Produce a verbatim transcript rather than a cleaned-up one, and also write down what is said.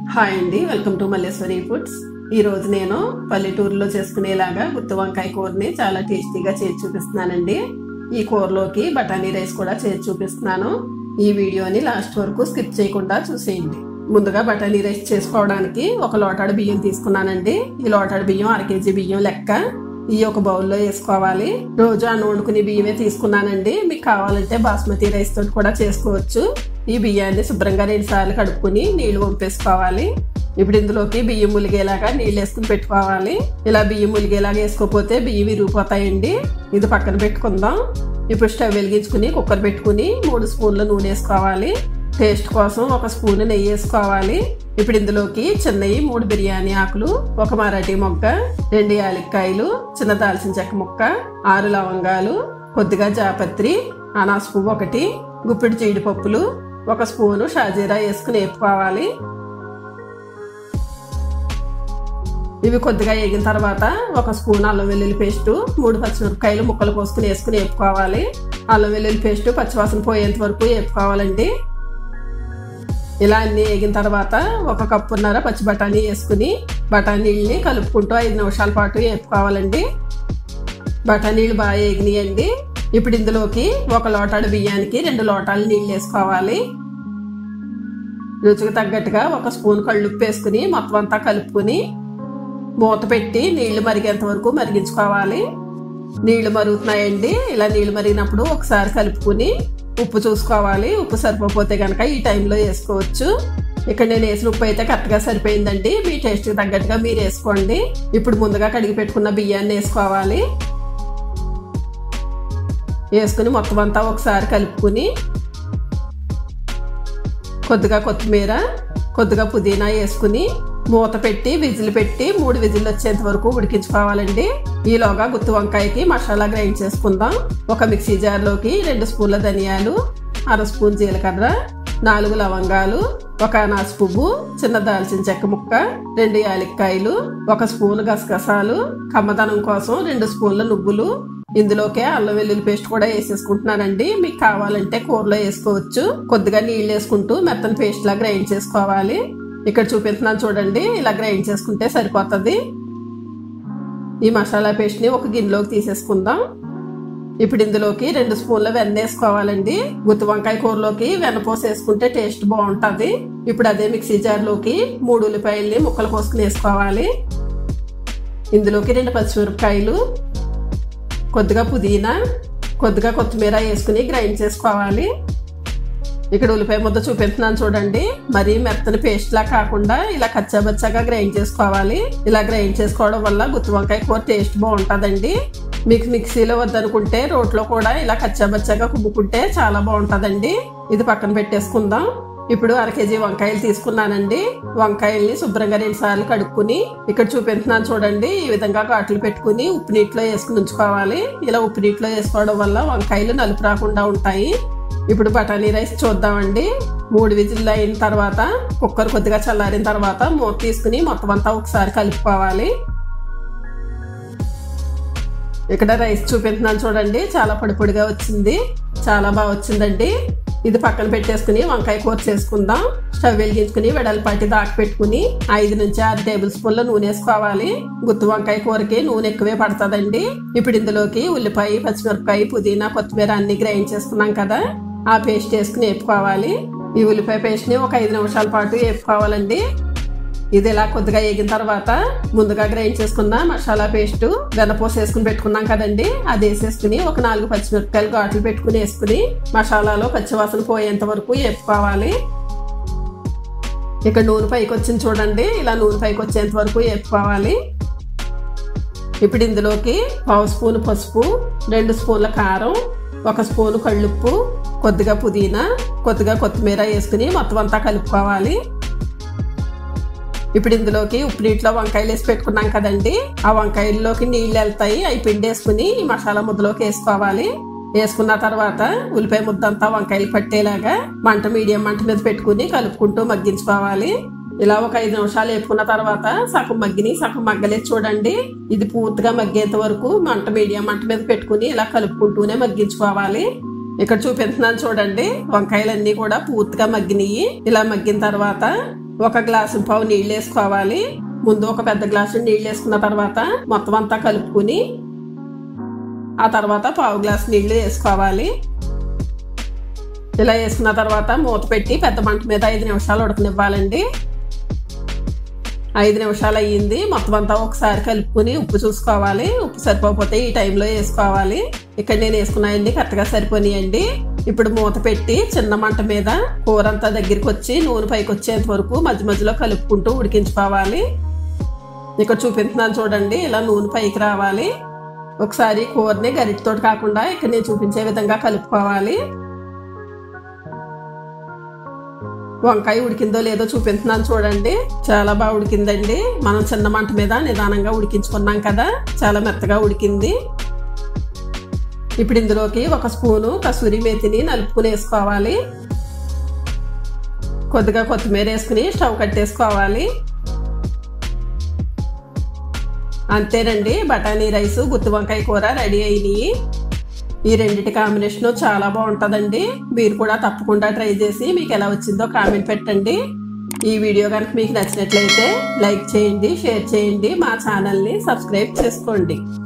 Hi అండి, welcome to Malleswari foods. ఈ రోజు నేను పల్లెటూరులో చేసుకునేలాగా గుత్తి వంకాయ కూరని చాలా టేస్టీగా చేసి చూపిస్తున్నానండి. ఈ కూరలోకి బఠానీ రైస్ కూడా చేసి చూపిస్తున్నాను. ఈ వీడియోని లాస్ట్ వరకు స్కిప్ చేయకుండా చూసేయండి. ముందుగా బఠానీ రైస్ చేసుకోవడానికి ఒక లోటాడు బియ్యం తీసుకున్నానండి. ఈ లోటాడు బియ్యం అర కేజీ బియ్యం లెక్క. ఈ ఒక బౌల్లో వేసుకోవాలి. రోజు అన్నం వండుకునే బియ్యమే తీసుకున్నానండి. మీకు కావాలంటే బాస్మతి రైస్ తోటి కూడా చేసుకోవచ్చు. ఈ బియ్యాన్ని శుభ్రంగా రెండు సార్లు కడుక్కుని నీళ్లు వంపేసుకోవాలి. ఇప్పుడు ఇందులోకి బియ్యం ములిగేలాగా నీళ్ళు వేసుకుని పెట్టుకోవాలి. ఇలా బియ్యం ములిగేలాగా వేసుకోకపోతే బియ్యం విరిగిపోతాయండి. ఇది పక్కన పెట్టుకుందాం. ఇప్పుడు స్టవ్ వెలిగించుకుని కుక్కర్ పెట్టుకుని మూడు స్పూన్ల నూనె వేసుకోవాలి. టేస్ట్ కోసం ఒక స్పూన్ నెయ్యి వేసుకోవాలి. ఇప్పుడు ఇందులోకి చిన్నవి మూడు బిర్యానీ ఆకులు, ఒక మరాఠీ మొగ్గ, రెండు యాలక్కాయలు, చిన్న దాల్చిన చెక్క ముక్క, ఆరు లవంగాలు, కొద్దిగా జాపత్రి, అనాస పువ్వు ఒకటి, గుప్పిడి జీడిపప్పులు, ఒక స్పూను షాజీరా వేసుకుని వేపుకోవాలి. ఇవి కొద్దిగా వేగిన తర్వాత ఒక స్పూన్ అల్లం వెల్లుల్లి పేస్టు, మూడు పచ్చిమిరపకాయలు ముక్కలు కోసుకుని వేసుకుని వేపుకోవాలి. అల్లం వెల్లుల్లి పేస్టు పచ్చివాసన పోయేంత వరకు వేపుకోవాలండి. ఇలా అన్ని వేగిన తర్వాత ఒక కప్పున్నర పచ్చి బఠానీ వేసుకుని బఠానీళ్ళని కలుపుకుంటూ ఐదు నిమిషాల పాటు వేపుకోవాలండి. బఠానీళ్ళు బాగా వేగినాయండి. ఇప్పుడు ఇందులోకి ఒక లోటాడు బియ్యానికి రెండు లోటాలు నీళ్ళు వేసుకోవాలి. రుచికి తగ్గట్టుగా ఒక స్పూన్ కళ్ళుప్పు వేసుకుని మొత్తం అంతా కలుపుకుని మూత పెట్టి నీళ్లు మరిగేంత వరకు మరిగించుకోవాలి. నీళ్లు మరుగుతున్నాయండి. ఇలా నీళ్లు మరిగినప్పుడు ఒకసారి కలుపుకుని ఉప్పు చూసుకోవాలి. ఉప్పు సరిపోతే కనుక ఈ టైంలో వేసుకోవచ్చు. ఇక్కడ నేను వేసిన ఉప్పు అయితే కరెక్ట్గా సరిపోయిందండి. మీ టేస్ట్కి తగ్గట్టుగా మీరు వేసుకోండి. ఇప్పుడు ముందుగా కడిగి పెట్టుకున్న బియ్యాన్ని వేసుకోవాలి. వేసుకుని మొత్తం అంతా ఒకసారి కలుపుకుని కొద్దిగా కొత్తిమీర, కొద్దిగా పుదీనా వేసుకుని మూత పెట్టి విజిల్ పెట్టి మూడు విజిల్ వచ్చేంత వరకు ఉడికించుకోవాలండి. ఈలోగా గుత్తి వంకాయకి మసాలా గ్రైండ్ చేసుకుందాం. ఒక మిక్సీ జార్లోకి రెండు స్పూన్ల ధనియాలు, అర స్పూన్ జీలకర్ర, నాలుగు లవంగాలు, ఒక అనాస పువ్వు, చిన్న దాల్చిన చెక్క ముక్క, రెండు యాలక్కాయలు, ఒక స్పూన్ గసగసాలు, కమ్మదనం కోసం రెండు స్పూన్ల నువ్వులు, ఇందులోకే అల్లం వెల్లుల్లి పేస్ట్ కూడా వేసేసుకుంటున్నానండి. మీకు కావాలంటే కూరలో వేసుకోవచ్చు. కొద్దిగా నీళ్ళు వేసుకుంటూ మెత్తని పేస్ట్ లా గ్రైండ్ చేసుకోవాలి. ఇక్కడ చూపిస్తున్నాను చూడండి. ఇలా గ్రైండ్ చేసుకుంటే సరిపోతుంది. ఈ మసాలా పేస్ట్ ని ఒక గిన్నెలోకి తీసేసుకుందాం. ఇప్పుడు ఇందులోకి రెండు స్పూన్ల వెన్న వేసుకోవాలండి. గుత్తి వంకాయ కూరలోకి వెన్నపోసి వేసుకుంటే టేస్ట్ బాగుంటుంది. ఇప్పుడు అదే మిక్సీ జార్లోకి మూడు ఉల్లిపాయల్ని ముక్కలు కోసుకుని వేసుకోవాలి. ఇందులోకి రెండు పచ్చిమిరపకాయలు, కొద్దిగా పుదీనా, కొద్దిగా కొత్తిమీర వేసుకుని గ్రైండ్ చేసుకోవాలి. ఇక్కడ ఉల్లిపాయ ముద్ద చూపిస్తున్నాను చూడండి. మరీ మెత్తని పేస్ట్ లా కాకుండా ఇలా కచ్చాబచ్చాగా గ్రైండ్ చేసుకోవాలి. ఇలా గ్రైండ్ చేసుకోవడం వల్ల గుత్తి వంకాయ కూర టేస్ట్ బాగుంటుందండి. మీకు మిక్సీలో వద్దనుకుంటే రోట్లో కూడా ఇలా కచ్చాబచ్చాగా కుమ్ముకుంటే చాలా బాగుంటుందండి. ఇది పక్కన పెట్టేసుకుందాం. ఇప్పుడు అర కేజీ వంకాయలు తీసుకున్నానండి. వంకాయల్ని శుభ్రంగా రెండు సార్లు కడుక్కుని ఇక్కడ చూపిస్తున్నాను చూడండి. ఈ విధంగా ఘాట్లు పెట్టుకుని ఉప్పు నీటిలో వేసుకుని ఉంచుకోవాలి. ఇలా ఉప్పు నీటిలో వేసుకోవడం వల్ల వంకాయలు నలుపు రాకుండా ఉంటాయి. ఇప్పుడు బఠానీ రైస్ చూద్దామండి. మూడు విజిల్లు అయిన తర్వాత కుక్కర్ కొద్దిగా చల్లారిన తర్వాత మూత తీసుకుని మొత్తం అంతా ఒకసారి కలుపుకోవాలి. ఇక్కడ రైస్ చూపిస్తున్నాను చూడండి. చాలా పొడి పొడిగా వచ్చింది. చాలా బాగా వచ్చిందండి. ఇది పక్కన పెట్టేసుకుని వంకాయ కూర చేసుకుందాం. స్టవ్ వెలిగించుకుని వెడల్పాటి దాకా పెట్టుకుని ఐదు నుంచి ఆరు టేబుల్ స్పూన్ల నూనె వేసుకోవాలి. గుత్తి వంకాయ కూరకి నూనె ఎక్కువే పడుతుందండి. ఇప్పుడు ఇందులోకి ఉల్లిపాయ, పచ్చిమిరపకాయ, పుదీనా, కొత్తిమీర అన్ని గ్రైండ్ చేసుకున్నాం కదా, ఆ పేస్ట్ వేసుకుని వేపుకోవాలి. ఈ ఉల్లిపాయ పేస్ట్ ని ఒక ఐదు నిమిషాల పాటు వేపుకోవాలండి. ఇది ఇలా కొద్దిగా వేగిన తర్వాత ముందుగా గ్రైండ్ చేసుకున్న మసాలా పేస్ట్ వెన్నపోసి వేసుకుని పెట్టుకున్నాం కదండి, అది వేసేసుకుని ఒక నాలుగు పచ్చిమిరపకాయలు ఘాట్లు పెట్టుకుని వేసుకుని మసాలాలో పచ్చివాసన పోయేంత వరకు వేపుకోవాలి. ఇక్కడ నూనె పైకి వచ్చింది చూడండి. ఇలా నూనె పైకి వచ్చేంత వరకు వేపుకోవాలి. ఇప్పుడు ఇందులోకి పావు స్పూన్ పసుపు, రెండు స్పూన్ల కారం, ఒక స్పూను కళ్ళుప్పు, కొద్దిగా పుదీనా, కొద్దిగా కొత్తిమీర వేసుకుని మొత్తం అంతా కలుపుకోవాలి. ఇప్పుడు ఇందులోకి ఉప్పు నీటిలో వంకాయలు వేసి పెట్టుకున్నాం కదండి, ఆ వంకాయల్లోకి నీళ్ళు వెళ్తాయి. అవి పిండి వేసుకుని ఈ మసాలా ముద్దలోకి వేసుకోవాలి. వేసుకున్న తర్వాత ఉల్లిపాయ ముద్ద అంతా వంకాయలు పట్టేలాగా మంట మీడియం మంట మీద పెట్టుకుని కలుపుకుంటూ మగ్గించుకోవాలి. ఇలా ఒక ఐదు నిమిషాలు వేపుకున్న తర్వాత సగం మగ్గిని సగం మగ్గలేదు చూడండి. ఇది పూర్తిగా మగ్గేంత వరకు మంట మీడియం మంట మీద పెట్టుకుని ఇలా కలుపుకుంటూనే మగ్గించుకోవాలి. ఇక్కడ చూపిస్తున్నాను చూడండి, వంకాయలన్నీ కూడా పూర్తిగా మగ్గినాయి. ఇలా మగ్గిన తర్వాత ఒక గ్లాసు పావు నీళ్ళు వేసుకోవాలి. ముందు ఒక పెద్ద గ్లాసు నీళ్ళు వేసుకున్న తర్వాత మొత్తం అంతా కలుపుకుని ఆ తర్వాత పావు గ్లాసు నీళ్లు వేసుకోవాలి. ఇలా వేసుకున్న తర్వాత మూత పెట్టి పెద్ద మంట మీద ఐదు నిమిషాలు ఉడకనివ్వాలండి. ఐదు నిమిషాలు అయ్యింది. మొత్తం అంతా ఒకసారి కలుపుకుని ఉప్పు చూసుకోవాలి. ఉప్పు సరిపోతే ఈ టైంలో వేసుకోవాలి. ఇక్కడ నేను వేసుకున్నాయండి కరెక్ట్గా సరిపోయాయండి. ఇప్పుడు మూత పెట్టి చిన్న మంట మీద కూర అంతా దగ్గరికి వచ్చి నూనె పైకి వచ్చేంత వరకు మధ్య మధ్యలో కలుపుకుంటూ ఉడికించుకోవాలి. ఇక్కడ చూపిస్తున్నాను చూడండి, ఇలా నూనె పైకి రావాలి. ఒకసారి కూరని గరిటెతో కాకుండా ఇక్కడ నేను చూపించే విధంగా కలుపుకోవాలి. వంకాయ ఉడికిందో లేదో చూపిస్తున్నాను చూడండి. చాలా బాగా ఉడికిందండి. మనం చిన్న మంట మీద నిదానంగా ఉడికించుకున్నాం కదా, చాలా మెత్తగా ఉడికింది. ఇప్పుడు ఇందులోకి ఒక స్పూను కసూరి మేతిని నలుపుకుని వేసుకోవాలి. కొద్దిగా కొత్తిమీర వేసుకుని స్టవ్ కట్టేసుకోవాలి. అంతేనండి, బఠానీ రైస్ గుత్తి వంకాయ కూర రెడీ అయినాయి. ఈ రెండింటి కాంబినేషన్ చాలా బాగుంటుందండి. మీరు కూడా తప్పకుండా ట్రై చేసి మీకు ఎలా వచ్చిందో కామెంట్ పెట్టండి. ఈ వీడియో కనుక మీకు నచ్చినట్లయితే లైక్ చేయండి, షేర్ చేయండి, మా ఛానల్ని సబ్స్క్రైబ్ చేసుకోండి.